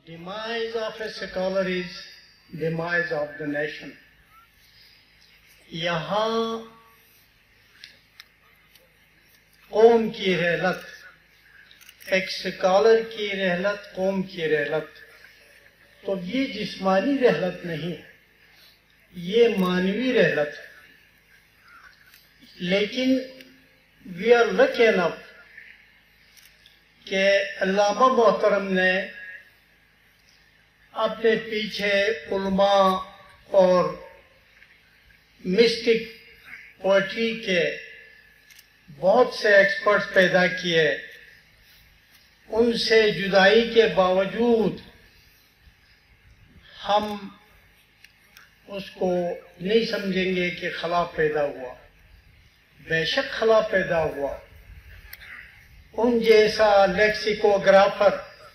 Demise of a scholar is demise of the nation. یہاں قوم کی رحلت، ایک سکالر کی رحلت، قوم کی رحلت، تو یہ جسمانی رحلت نہیں ہے، یہ معنوی رحلت ہے. لیکن وی آر لکی انف کہ علامہ محترم نے اپنے پیچھے علماء اور مسٹک پوئٹری کے بہت سے ایکسپرٹس پیدا کیے. ان سے جدائی کے باوجود ہم اس کو نہیں سمجھیں گے کہ خلا پیدا ہوا. بے شک خلا پیدا ہوا. ان جیسا لیکسیکوگرافر،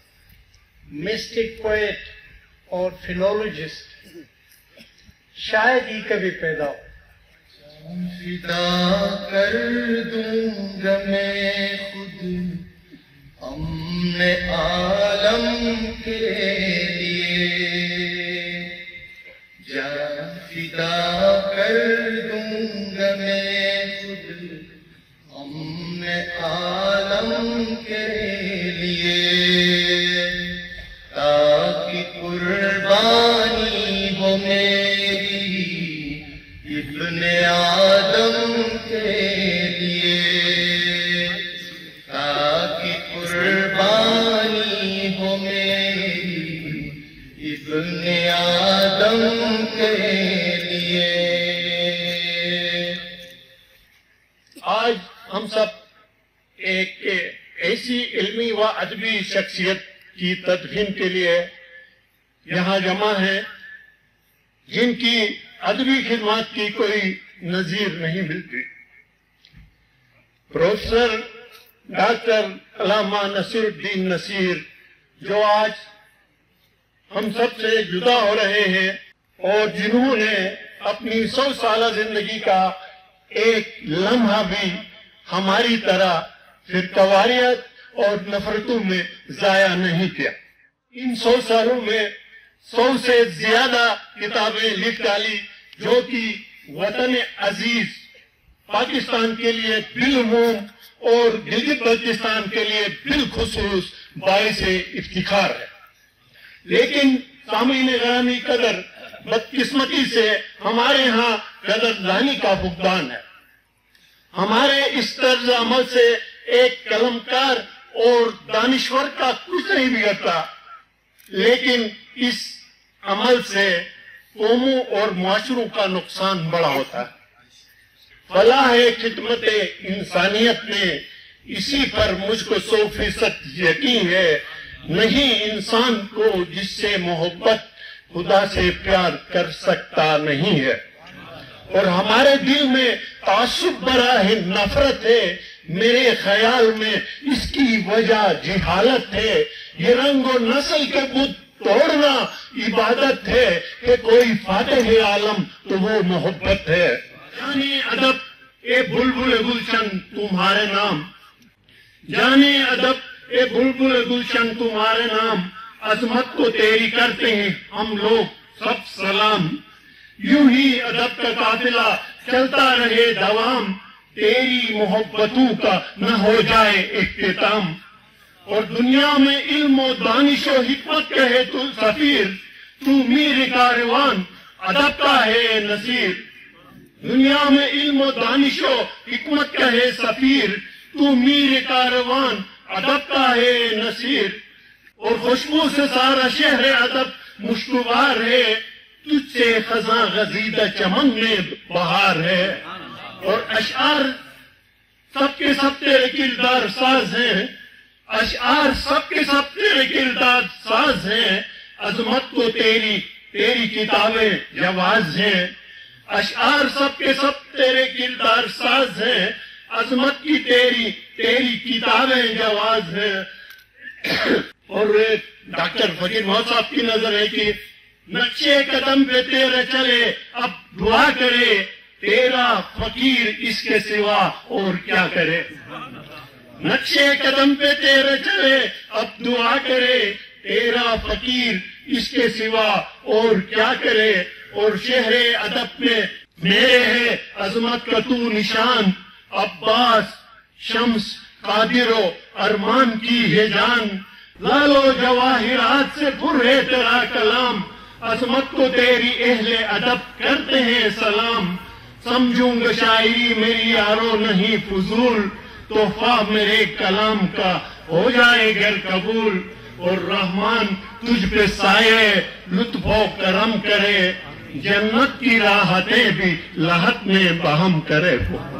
مسٹک پوئٹ اور فلولوجسٹ شاید ہی کبھی پیدا ہو. فدا کر دوں گا میں خود امن عالم کے لیے، جان فدا کر دوں گا میں خود امن عالم کے لیے، تاکہ قربانی ہو میری ابن آدم کے لیے، تاکہ قربانی ہو میری ابن آدم کے لیے. آج ہم سب ایک ایسی علمی و ادبی شخصیت کی تدفین کے لیے یہاں جمع ہیں جن کی ادبی خدمات کی کوئی نظیر نہیں ملتی. پروفیسر ڈاکٹر علامہ نصیر الدین نصیر، جو آج ہم سب سے جدا ہو رہے ہیں اور جنہوں نے اپنی 100 سالہ زندگی کا ایک لمحہ بھی ہماری طرح فرقواریت اور نفرتوں میں ضائع نہیں کیا. ان 100 سالوں میں 100 سے زیادہ کتابیں لکھ ڈالی جو کہ وطن عزیز پاکستان کے لیے بالعموم اور گلگت بلتستان کے لیے بالخصوص باعث افتخار ہے. لیکن سامعین گرامی، قدر بدقسمتی سے ہمارے ہاں قدردانی کا فقدان ہے. ہمارے اس طرز عمل سے ایک قلمکار اور دانشور کا کچھ نہیں بگڑتا، لیکن اس عمل سے قوموں اور معاشروں کا نقصان بڑا ہوتا ہے. فلاح خدمت انسانیت میں اسی پر مجھ کو 100% یقین ہے. نہیں انسان کو جس سے محبت خدا سے پیار کر سکتا نہیں ہے. اور ہمارے دل میں تعصب براہ نفرت ہے. میرے خیال میں اس کی وجہ جہالت ہے. یہ رنگ و نسل کے بت توڑنا عبادت ہے کہ کوئی فاتح عالم تو وہ محبت ہے. جانے ادب اے بلبل گلشن تمہارے نام، جانے ادب اے بلبل گلشن تمہارے نام، عظمت کو تیری کرتے ہیں ہم لوگ سب سلام. یوں ہی ادب کا قافلہ چلتا رہے دوام، تیری محبتوں کا نہ ہو جائے اختتام. اور دنیا میں علم و دانش و حکمت کہے تو سفیر، تو میر کاروان ادب کا ہے نصیر. دنیا میں علم و دانش و حکمت کہے سفیر، تو میر کاروان ادب کا ہے نصیر. اور خوشبو سے سارا شہر ادب مشکوار ہے، تجھ سے خزاں غزیدہ چمن میں بہار ہے. اور اشعار سب کے سب تیرے کردار ساز ہیں، اشعار سب کے سب تیرے کردار ساز ہیں، عظمت کو تیری کتابیں جواز ہیں. اشعار سب کے سب تیرے کردار ساز ہیں، عظمت کی تیری کتابیں جواز ہیں. اور ڈاکٹر فقیر محمد صاحب کی نظر ہے کہ نقشے قدم پہ تیرے چلے اب دعا کرے، تیرا فقیر اس کے سوا اور کیا کرے. نقشے قدم پہ تیرے چلے اب دعا کرے، تیرا بندہ فقیر اس کے سوا اور کیا کرے. اور شہر ادب میں میرے ہے عظمت کا تو نشان. عباس شمس قادر و ارمان کی ہے جان. لالو جواہرات سے پر ہے تیرا کلام. عظمت کو تیری اہل ادب کرتے ہیں سلام. سمجھوں گا شاعری میری یارو نہیں فضول. تحفہ میرے کلام کا ہو جائے گر قبول. اور رحمان تجھ پہ سائے لطف و کرم کرے. جنت کی راحتیں بھی لاحت میں بہم کرے.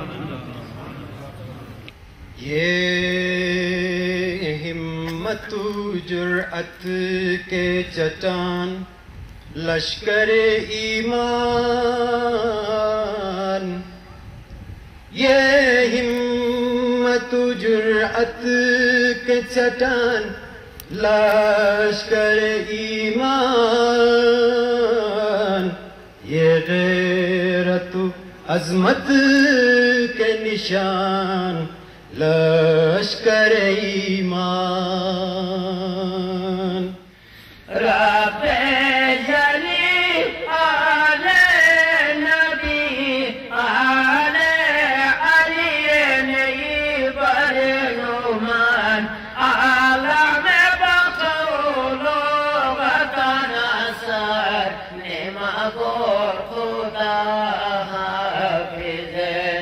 یہ ہمت و جرأت کے چٹان لشکر ایمان. یہ ہمت و جرأت کے چٹان لشکر ایمان. یہ غیرت و عظمت کے نشان لشکر ایمان. رب جلی آل نبی آل علی نئی برنمان عالم بخول و وطن اثر نعمہ گور خدا حافظ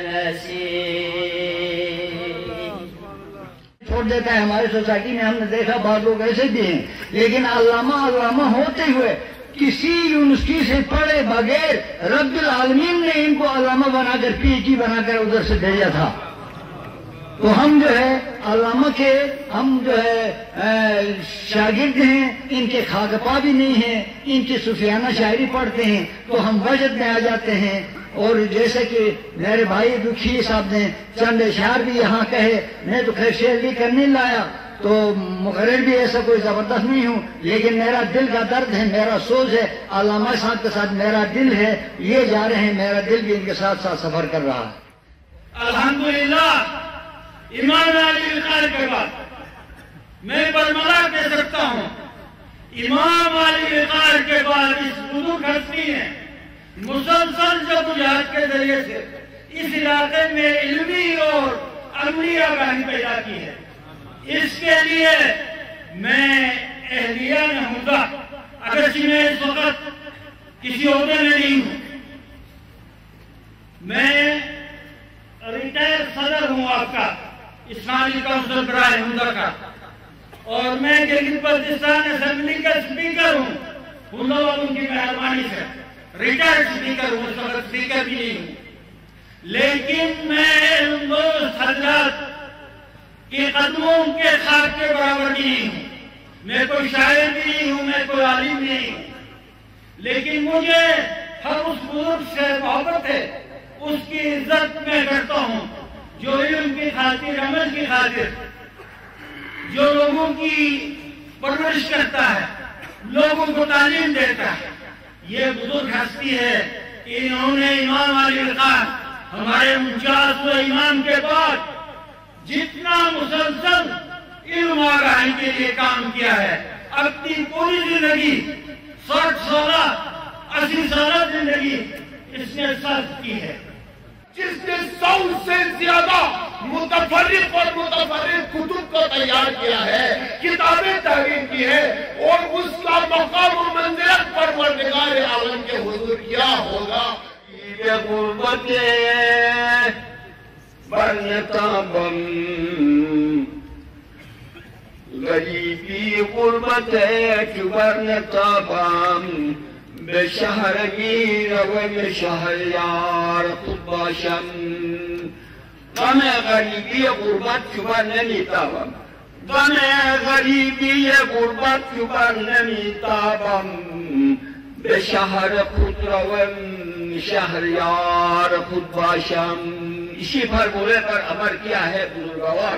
نصیب. چھوڑ دیتا ہے. ہماری سوسائٹی میں ہم نے دیکھا بعض لوگ ایسے بھی ہیں لیکن علامہ ہوتے ہوئے کسی یونیورسٹی سے پڑھے بغیر رب العالمین نے ان کو علامہ بنا کر پی ایچ ڈی بنا کر ادھر سے بھیجا تھا. تو ہم جو ہے علامہ کے ہم جو ہے شاگرد ہیں. ان کے خاکپا بھی نہیں ہیں. ان کی صوفیانہ شاعری پڑھتے ہیں تو ہم وجد میں آ جاتے ہیں. اور جیسے کہ میرے بھائی دکھی صاحب نے چند اشعار بھی یہاں کہے. میں تو خیر شعر بھی کرنے لایا تو مقرر بھی ایسا کوئی زبردست نہیں ہوں لیکن میرا دل کا درد ہے, میرا سوز ہے. علامہ صاحب کے ساتھ میرا دل ہے. یہ جا رہے ہیں, میرا دل بھی ان کے ساتھ ساتھ سفر کر رہا ہے. الحمدللہ امام علی وقار کے بعد میں برملا کہہ سکتا ہوں. امام علی وقار کے بعد اس بزرگ ہستی نے مسلسل جدوجہد کے ذریعے سے اس علاقے میں علمی اور عملی آگاہی پیدا کی ہے. اس کے لیے میں اہلیہ نہ ہوں گا اگرچہ میں اس وقت کسی عہدے میں نہیں ہوں. میں ریٹائر صدر ہوں آپ کا اسماعیلی کونسل برائے ہندا کا, اور میں گلگت بلتستان اسمبلی کا اسپیکر ہوں. ہندا والوں کی مہربانی سے ریٹائرڈ اسپیکر ہوں, اس وقت اسپیکر بھی نہیں ہوں. لیکن میں ان دو حضرات کے قدموں کے خاک کے برابر بھی نہیں ہوں. میں کوئی شاعر بھی نہیں ہوں, میں کوئی عالم بھی نہیں ہوں. لیکن مجھے ہر اس بزرگ سے محبت ہے, اس کی عزت میں کرتا ہوں جو علم کی خاطر, عمل کی خاطر, جو لوگوں کی پرورش کرتا ہے, لوگوں کو تعلیم دیتا ہے. یہ بزرگ ہستی ہے. انہوں نے امام علی وقار ہمارے 49 امام کے بعد جتنا مسلسل علم آگاہی کے لیے کام کیا ہے, اپنی پوری زندگی 60 سالہ 80 سالہ زندگی اس نے صرف کی ہے. جس نے 100 سے زیادہ متفرق اور متفرق کتب کو تیار کیا ہے, کتابیں تحریر کی ہے, اور اس کا مقام و منزلت پروردگار عالم کے حضور کیا ہوگا. یہ غربت برنتابم غریبی غربت برنتابم به شهر میروم شهریار خود باشم. غم غریبی غربت چو بر نمیتابم, غم غریبی غربت چو بر نمیتابم. به شهر خود روم شهریار خود باشم. اسی فرموله پر عمل کیا ہے بزرگوار.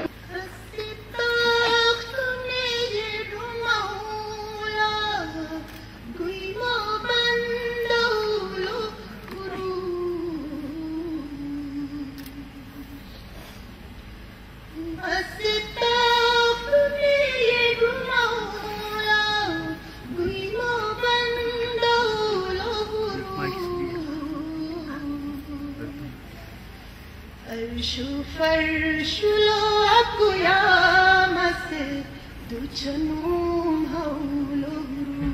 فرشلو قيامة دجنوم هولورو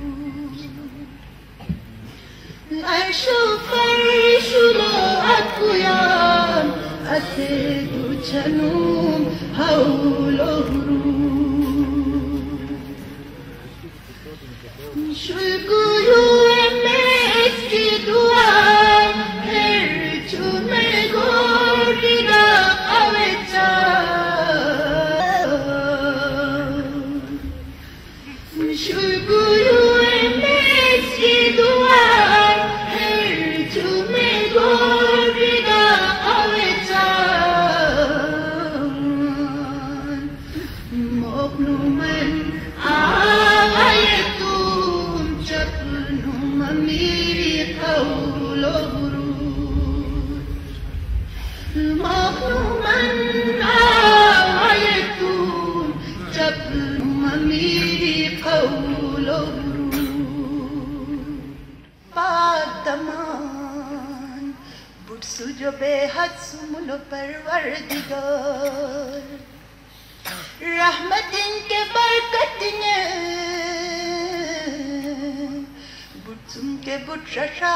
فرشلو قيامة دجنوم هولورو شلگویو میسکی دوام هرچو میگوری دا قویچا شلگویو میسکی دوام هرچو میگوری دا قویچا مغنو من آغایتو میری قول و برود مغنومن آیتون جبن میری قول و برود پادمان برسو جو بے حد سملو پروردگار رحمت ان کے برکت نے تم کے بٹرشا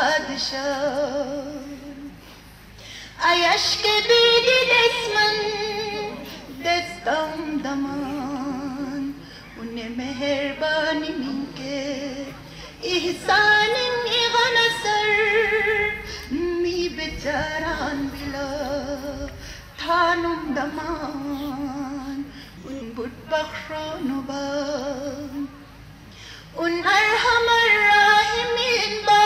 پادشاہ عیش کے بیدی دسمن دستم دمان انہیں مہربانی من کے احسان غنصر می بیچاران بلا تھانم دمان ان بٹ بخشان بان ان ارحم الراحمین با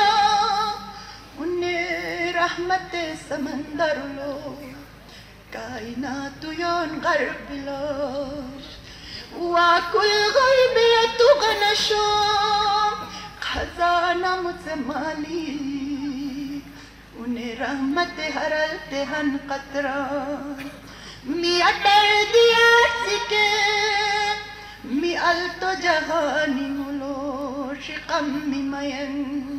ان رحمت سمندر لو کائنات یون غرب لاش واکل غیبیت غنشو خزانہ متمالی ان رحمت حرلت ہن قطران می اٹر دیا سکے می التو جہانی ملو شقم می مین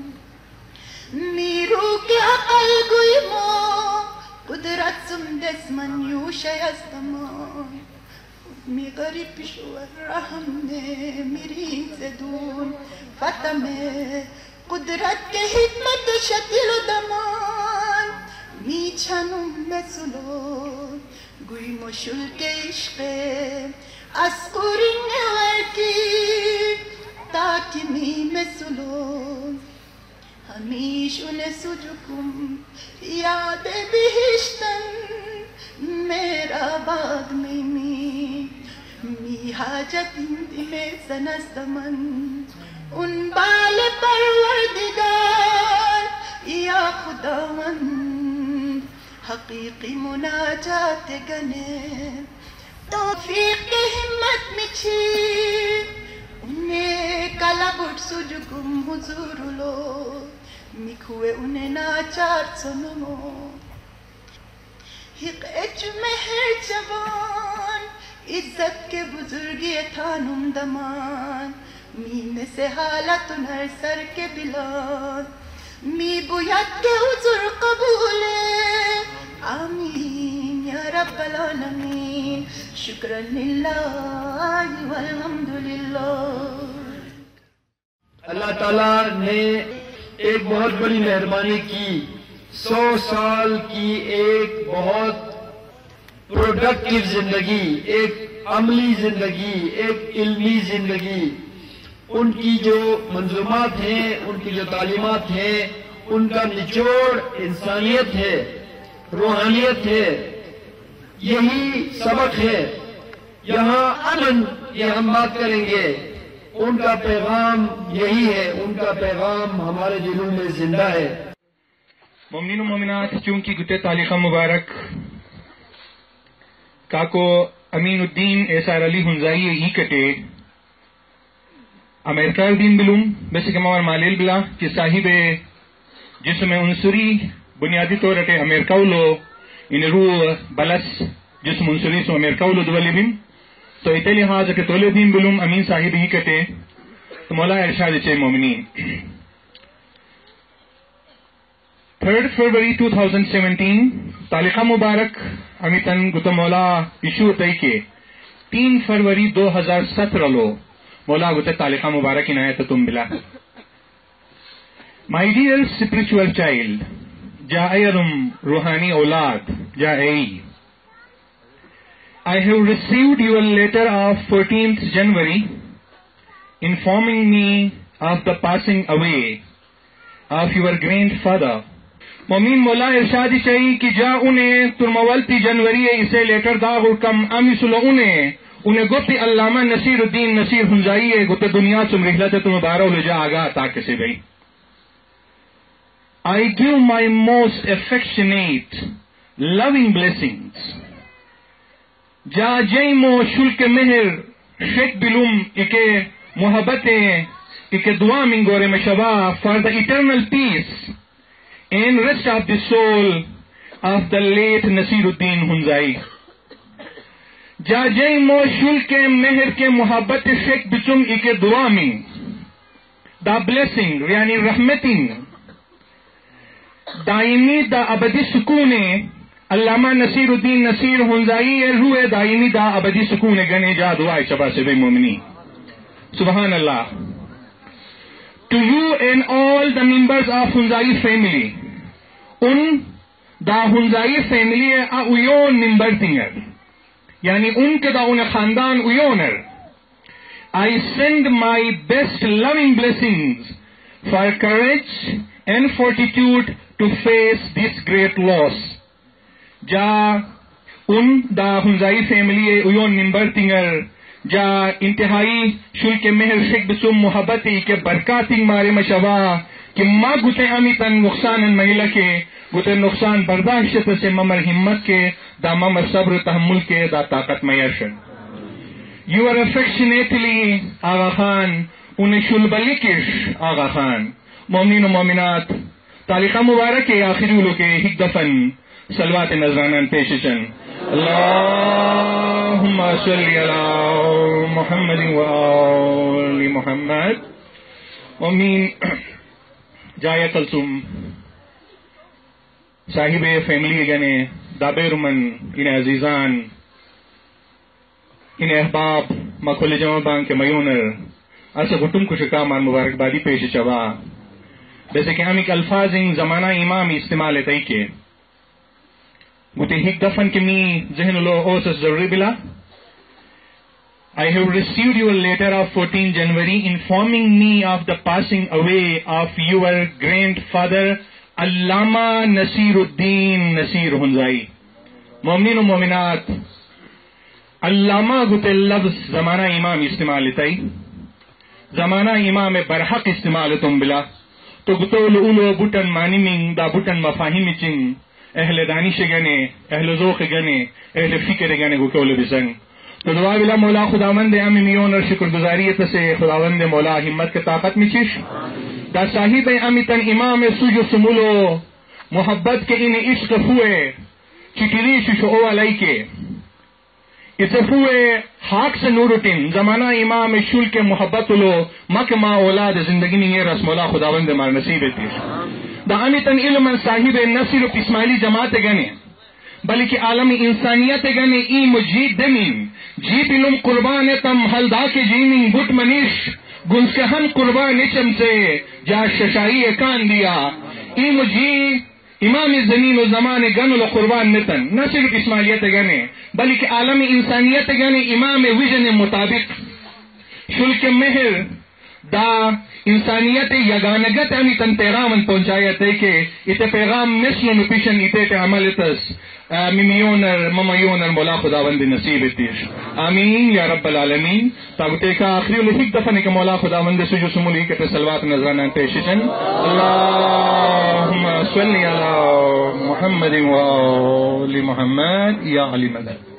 می رو کے عقل گوی مو قدرت سم دسمن یوش یستمان می غریب شور رحم نے میری زدون فتم قدرت کے حکمت شتل دمان می چھنم مسلو گوی مشل کے عشق اسکورین ورکی تاکی می مسلو ہمیش انہیں سجکم یاد بہشتن میرا باغ میں می حاجت اندی میں سنستمن ان بال پروردگار یا خداوند حقیقی مناجات گنے توفیق کی ہمت مچھی انہیں کلا بٹ سجکم حضور لو مکھوے انہیں ناچار سنمو حق اچ مہر جوان عزت کے بزرگی تھانم دمان می میں سے حالت نر سر کے بلان می بویت کے حضور قبول آمین یا رب العالمین شکرا للہ والحمدللہ. اللہ تعالیٰ نے ایک بہت بڑی مہربانی کی، 100 سال کی ایک بہت پروڈکٹیو زندگی، ایک عملی زندگی، ایک علمی زندگی. ان کی جو منظومات ہیں، ان کی جو تعلیمات ہیں، ان کا نچوڑ انسانیت ہے، روحانیت ہے، یہی سبق ہے. یہاں امن یہ ہم بات کریں گے، ان کا پیغام یہی ہے، ان کا پیغام ہمارے دلوں میں زندہ ہے. مومنین و مومنات، چونکہ گتے تاریخ مبارک کاکو امین الدین ایسار علی ہنزائی ہی کٹے امریکہ الدین بلوم بیسے کہ موار مالیل بلا کہ صاحب جسم عنصری بنیادی طور اٹے امریکہ لو ان رو بلس جسم عنصری سو امریکہ لو دولی بن تو ایتے لحاظ کہ تولے دین بلوم امین صاحب ہی کٹے تو مولا ارشاد چے مومنین 3rd February 2017 तालिका मुबारक अमितन गुत मौला इशू तय के 3 फरवरी 2017 लो मौला गुत तालिका मुबारक इनायत तुम बिला. My dear spiritual child, Jairum Ruhani Aulad, Jai. I have received your letter of 14th January informing me of the passing away of your grandfather. मोमिन मौला इरशादी चाहिए कि जा उन्हें तुरमवलती जनवरी इसे लेटर दा हुकम अमिसुल उन्हें गुप्त अल्लामा नसीरुद्दीन नसीर हुंजाई गुप्त दुनिया सुम रिहलत तुम बारो ले जा आगा ताकि से गई. I give my most affectionate, loving blessings. जा जय मो शुल्क मेहर शेख बिलुम इके मोहब्बते इके दुआ मिंगोरे में Shaba for the eternal peace and rest of the soul of the late Nasiruddin Hunzai. जा जय मो शुल्क मेहर के मोहब्बत शेख बिचुम इके दुआ मिंग the blessing यानी रहमतिन दायमी दा अबदी सुकूने अल्लामा नसीरुद्दीन नसीर हुंजाई रूए दायमी दा अबदी सुकूने गने जा दुआ शबा से मोमिनी. सुबहान अल्लाह. To you and all the members of Hunzai family, उन दा हुंजाई फैमिली आ उयोन member थिंगर यानी उनके दा उन खानदान उयोनर. I send my best loving blessings for courage and fortitude to face this great loss. जा उन दा हुंजाई फैमिली उयोन मेंबर तिंगर जा इंतहाई शुल्क मेहर शेख बिसुम मोहब्बती के बरकातिंग मारे मशवा कि माँ गुते अमितन नुकसान महिला के गुते नुकसान बर्दाश्त से ममर हिम्मत के दा ममर सब्र तहम्मुल के दा ताकत मयशर. You are affectionately आगा खान उन्हें शुलबलिकिश आगा खान. मोमिन व मोमिनात तालिका मुबारक के आखिरी उलू के हिक दफन सलवात नजराना पेशचन. अल्लाहुम्मा सल्ली अला मुहम्मद व आलि मुहम्मद. मोमिन जाया कलसुम साहिबे फैमिली गने दाबेरुमन इन अजीजान इन अहबाब मखुल जमा बांग के मयूनर अस घुटुम कुशका मान मुबारकबादी पेश चवा. जैसे कि हम एक अल्फाज इन जमाना इमाम इस्तेमाल तय के गुते हिक दफन के मी जहन लो ओसस जरूरी बिला. I have received your letter of 14 January informing me of the passing away of your grandfather Allama Nasiruddin Nasir Hunzai. मोमिन व मोमिनात अल्लामा गुते लफ्ज जमाना इमाम इस्तेमाल तय जमाना इमाम बरहक इस्तेमाल तुम बिला तो गुतोल उलो बुटन मानिमिंग दा बुटन मफाहिम चिंग अहले दानिश गने अहले ज़ौक़ गने अहले फिक्र गने गुतोल बिसंग. तो दुआ बिला मौला खुदावंद अमीमियोन और शुक्रगुजारियत से खुदावंद मौला हिम्मत के ताकत मिचिश दा साहिब अमितन इमाम सुजो सुमुलो मोहब्बत के इन इश्क हुए चिटिरी शुशो अलई के इसे हुए हाक से नूरुटिन जमाना इमाम शुल के मोहब्बत लो मक मा औलाद जिंदगी में ये रस्मोला खुदावंद मार नसीब थी. दा अमितन इल्म साहिब नसीर इस्माइली जमात गने बल्कि आलम इंसानियत गने ई मुजीद दमीन जी बिलुम कुर्बान तम हलदा के जीमिंग बुट मनीश गुंसहन कुर्बान इचम से जा शशाई कान दिया ई मुजी इमाम जमीन जमान गन कुर्बान नितन न सिर्फ इस्माइलियत गने बल्कि आलम इंसानियत गने इमाम विजन मुताबिक शुल्क मेहर दा इंसानियत यगानगत अमितन पैगाम पहुंचायत है कि इत पैगाम मिसल नुपिशन इते अमल तस मिमियोनर ममयोनर मौला खुदावंद नसीब तीश. आमीन या रब्बल आलमीन. ताबते का आखिरी लहिक दफन के मौला खुदावंद सुजो सुमुली के सलवात नजराना पेशचन. अल्लाहुम्मा सल्ली अला मुहम्मद व आलि मुहम्मद या अली मदद.